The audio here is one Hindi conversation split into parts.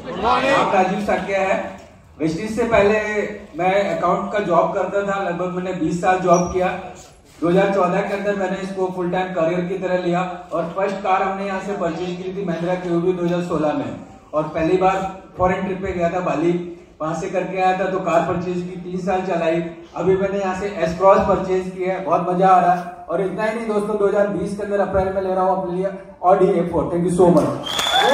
नाम राजीव साकिया है। वेस्टीज से पहले मैं अकाउंट का जॉब करता था, लगभग मैंने 20 साल जॉब किया। 2014 के अंदर मैंने इसको फुल टाइम करियर की तरह लिया और फर्स्ट कार हमने यहाँ से परचेज की थी महिंद्रा क्यूवी 2016 में। और पहली बार फॉरेन ट्रिप पे गया था बाली, वहां से करके आया था तो कार परचेज की 3 साल चलाई। अभी मैंने यहाँ से एस क्रॉस परचेज की है, बहुत मजा आ रहा है। और इतना ही नहीं दोस्तों, 2020 के अंदर अप्रैल में ले रहा हूँ अपने लिए Audi A4। Thank you so much.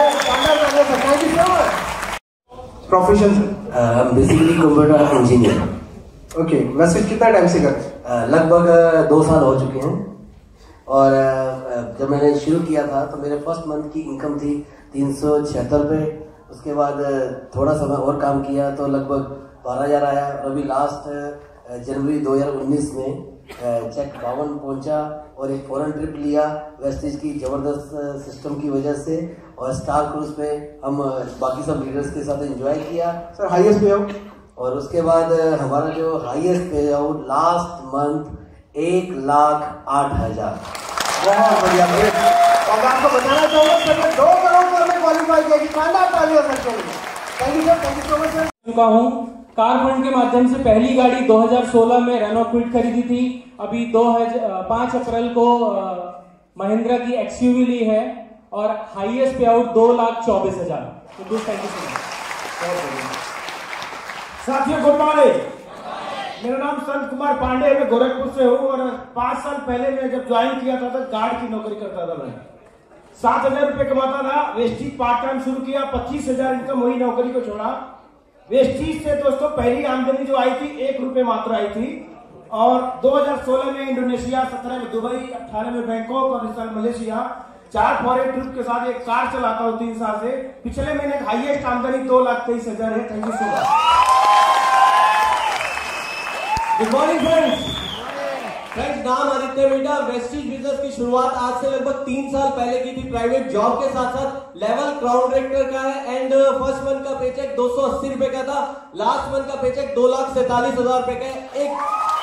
Profession basically computer engineer. Okay, वैसे कितना टाइम से करते? लगभग 2 साल हो चुके हैं। और जब मैंने शुरू किया था तो मेरे फर्स्ट मंथ की इनकम थी 376 रुपये। उसके बाद थोड़ा समय और काम किया तो लगभग 12,000 आया। और अभी लास्ट जनवरी 2019 में चेक 52 पहुंचा और एक फॉरेन ट्रिप लिया वेस्टीज की जबरदस्त सिस्टम की वजह से। और स्टार क्रूज पे हम बाकी सब लीडर्स के साथ एंजॉय किया। Sir highest pay out? और उसके बाद हमारा जो highest pay out last month 1,08,000। बहुत बढ़िया। और मैं आपको बताना चाहूंगा सर 2 करोड़ में क्वालिफाई किया कि शानदार ताली हो सकते हैं। Thank you sir, thank you so much sir. चुका हूँ कार फंड के माध्यम से पहली गाड़ी 2016 में रेनो क्विड खरीदी थी। अभी 5 अप्रैल को महिंद्रा की XUV ली है और हाईएस्ट पे आउट 2,24,000। तो थैंक यू सो मच। साथियों गुड मॉर्निंग। मेरा नाम संत कुमार पांडे है, मैं गोरखपुर से हूँ। और 5 साल पहले मैं जब ज्वाइन किया था तो गार्ड की नौकरी करता था। मैं 7,000 रुपए कमाता था। वेस्टीज पार्ट टाइम शुरू किया, 25,000 इनकम हुई, नौकरी को छोड़ा। वेस्टीज से दोस्तों पहली आमदनी जो आई थी 1 रुपए मात्र आई थी। और 2016 में इंडोनेशिया, 17 में दुबई, 18 में बैंकॉक और इस साल मलेशिया 4 फॉरेन ट्रिप के साथ एक कार चलाता हूँ 3 साल से। पिछले महीने हाईएस्ट आमदनी 2,23,000 है। Thank you so much. Good morning friends. नाम आदित्य बेटा। वेस्टीज बिजनेस की शुरुआत आज से लगभग 3 साल पहले की थी। प्राइवेट जॉब के साथ साथ लेवल क्राउन डायरेक्टर का है। एंड फर्स्ट मंथ का पेचेक 280 रुपए का था। लास्ट मंथ का पेचेक 2,47,000 रुपए का है। एक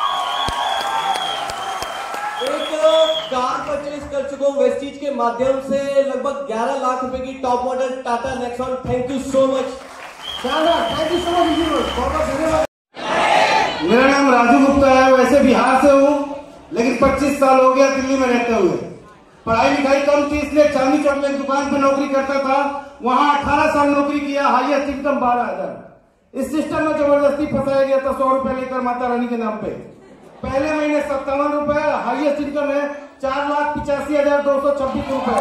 कार परचेज कर चुका हूँ वेस्टीज के माध्यम से, लगभग 11 लाख रुपए की top model Tata Nexon. Thank you so much. Thank you so much. मेरा नाम राजू गुप्ता है। वैसे बिहार से हूँ लेकिन 25 साल हो गया दिल्ली में रहते हुए। पढ़ाई लिखाई कम थी इसलिए चांदनी चौक में एक दुकान पे नौकरी करता था। वहां 18 साल नौकरी किया, हाईएस्ट इनकम 12,000। इस सिस्टम में जबरदस्ती फंसाया गया था 100 रुपए लेकर माता रानी के नाम पे। पहले महीने 57 रुपए, हाईएस्ट इनकम है 4,85,226 रुपए।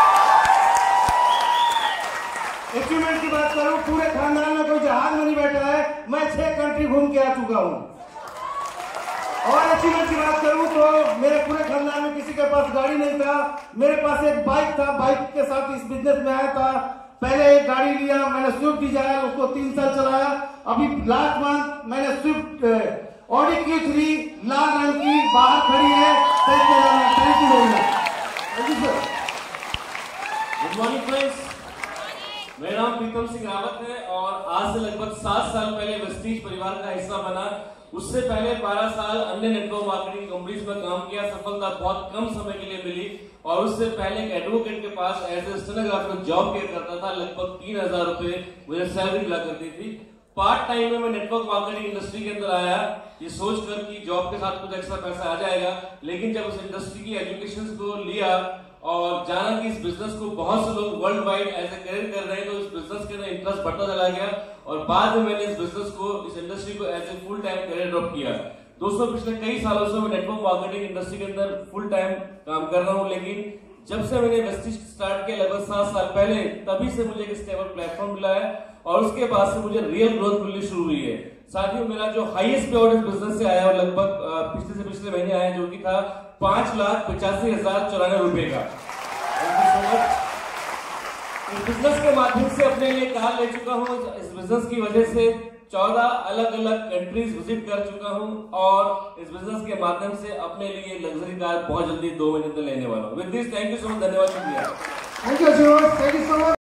अचीवमेंट की बात करूं, पूरे खानदान में कोई जहाज में नहीं बैठा है। मैं 6 कंट्री घूम के आ चुका हूं। और अचीवमेंट की बात करूं तो मेरे पूरे खानदान में किसी के पास गाड़ी नहीं था। मेरे पास एक बाइक था, बाइक के साथ इस बिजनेस में आया था। पहले एक गाड़ी लिया मैंने, स्विफ्ट डिजायर, उसको 3 साल चलाया। अभी लास्ट मंथ मैंने स्विफ्ट ऑडी Q3 लाल रंग की बाहर खड़ी है। Thank you sir. Good morning friends. मेरा नाम प्रीतम सिंह रावत है और आज से लगभग 7 साल पहले वेस्टीज परिवार का हिस्सा बना। उससे पहले 12 साल अन्य नेटवर्क मार्केटिंग कंपनीज में काम किया। सफलता बहुत कम समय के लिए मिली। और उससे पहले एक एडवोकेट के पास एज ए स्टेनोग्राफर जॉब किया करता था। लगभग 3,000 रुपए मुझे सैलरी मिला करती थी। पार्ट टाइम में मैं नेटवर्क मार्केटिंग इंडस्ट्री के अंदर आया ये सोचकर कि जॉब के साथ कुछ एक्स्ट्रा पैसा आ जाएगा। लेकिन जब उस इंडस्ट्री की एजुकेशन को लिया और जाना कि इस बिजनेस को बहुत से लोग world wide as a career कर रहे हैं तो इस बिजनेस के अंदर इंटरेस्ट बढ़ता चला गया। और बाद में मैंने इस बिजनेस को, इस इंडस्ट्री को as a full time career drop किया। दोस्तों पिछले कई सालों से मैं नेटवर्क मार्केटिंग इंडस्ट्री के अंदर फुल टाइम काम कर रहा हूँ। लेकिन जब से मैंने वेस्टीज स्टार्ट किया लगभग 7 साल पहले, तभी से मुझे एक स्टेबल प्लेटफॉर्म मिला है और उसके बाद से मुझे रियल ग्रोथ मिलनी शुरू हुई है। साथियों मेरा जो हाईएस्ट पे आउट इस बिजनेस से आया और लगभग पिछले महीने आया जो कि था 5,85,094 रुपए का। इस बिजनेस के माध्यम से अपने लिए कार ले चुका हूँ। इस बिजनेस की वजह से 14 अलग अलग कंट्रीज विजिट कर चुका हूँ और इस बिजनेस के माध्यम से अपने लिए लग्जरी कार बहुत जल्दी 2 महीने में लेने वाला हूँ। With this thank you so much. धन्यवाद। शुक्रिया। Thank you so much.